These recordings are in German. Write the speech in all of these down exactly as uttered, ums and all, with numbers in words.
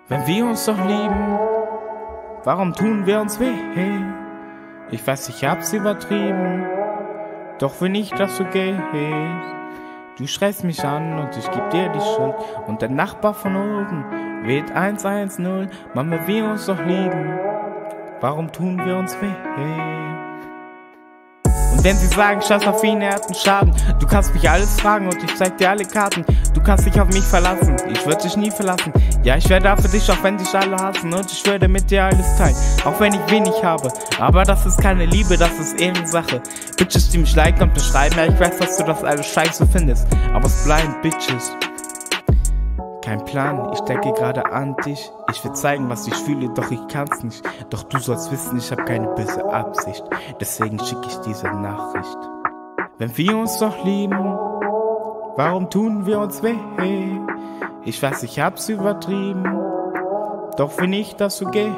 Wenn wir uns doch lieben, warum tun wir uns weh? Ich weiß, ich hab's übertrieben, doch will nicht, dass du gehst. Du schreist mich an und ich geb dir die Schuld. Und der Nachbar von oben wählt eins eins null. Mann, wenn wir uns doch lieben, warum tun wir uns weh? Und wenn sie sagen, scheiß auf ihn, er hat einen Schaden. Du kannst mich alles fragen und ich zeig dir alle Karten. Du kannst dich auf mich verlassen, ich würd dich nie verlassen. Ja, ich wär da für dich, auch wenn dich alle hassen. Und ich würde mit dir alles teilen, auch wenn ich wenig habe. Aber das ist keine Liebe, das ist Ehrensache. Bitches, die mich liken und beschreiben, ja, ich weiß, dass du das alles scheiße findest. Aber es bleiben Bitches. Kein Plan, ich denke gerade an dich. Ich will zeigen, was ich fühle, doch ich kann's nicht. Doch du sollst wissen, ich hab keine böse Absicht. Deswegen schick ich diese Nachricht. Wenn wir uns doch lieben, warum tun wir uns weh? Ich weiß, ich hab's übertrieben, doch will nicht, dass du gehst.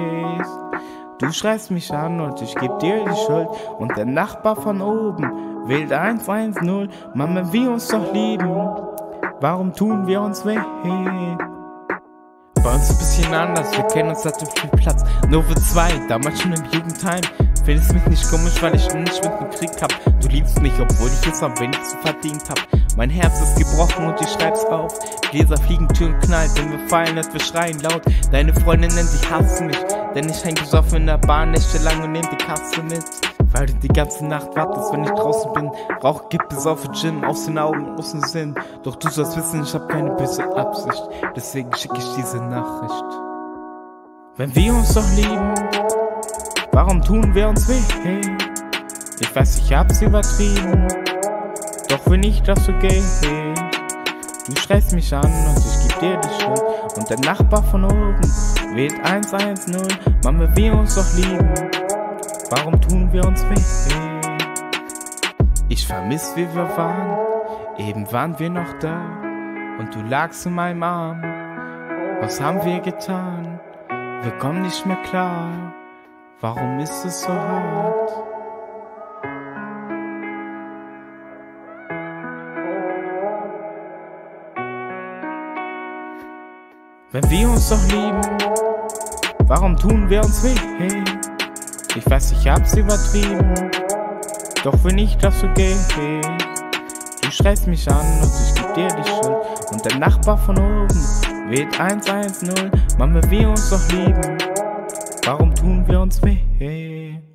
Du schreist mich an und ich geb dir die Schuld. Und der Nachbar von oben wählt eins eins null. Mann, wenn wir uns doch lieben, warum tun wir uns weh? Bei uns ein bisschen anders, wir kennen uns seit dem Spielplatz. Nur wir zwei, damals schon im Jugendheim. Findest mich nicht komisch, weil ich nicht mit dem Krieg hab. Du liebst mich, obwohl ich es am wenigsten verdient hab. Mein Herz ist gebrochen und ich schreib's auf. Gläser fliegen, Türen knallt, wenn wir fallen, dass wir schreien laut. Deine Freundin nennt dich, hassen mich, denn ich häng besoffen in der Bahn nächtelang und nehm die Katze mit. Weil du die ganze Nacht wartest, wenn ich draußen bin. Rauch gibt es auf Gin, aus den Augen, aus dem Sinn. Doch du sollst wissen, ich hab keine böse Absicht. Deswegen schick ich diese Nachricht. Wenn wir uns doch lieben, warum tun wir uns weh? Ich weiß, ich hab's übertrieben, doch will nicht, dass du gehst. Du schreist mich an und ich geb dir die Schuld. Und der Nachbar von oben wählt eins eins null. Mann, wenn wir uns doch lieben, warum tun wir uns weh? Ich vermiss, wie wir waren, eben waren wir noch da. Und du lagst in meinem Arm, was haben wir getan? Wir kommen nicht mehr klar, warum ist es so hart? Wenn wir uns doch lieben, warum tun wir uns weh? Ich weiß, ich hab's übertrieben, doch will nicht, dass du gehst. Du schreist mich an und ich geb dir die Schuld. Und der Nachbar von oben wählt eins eins null. Mann, wenn wir uns doch lieben, warum tun wir uns weh?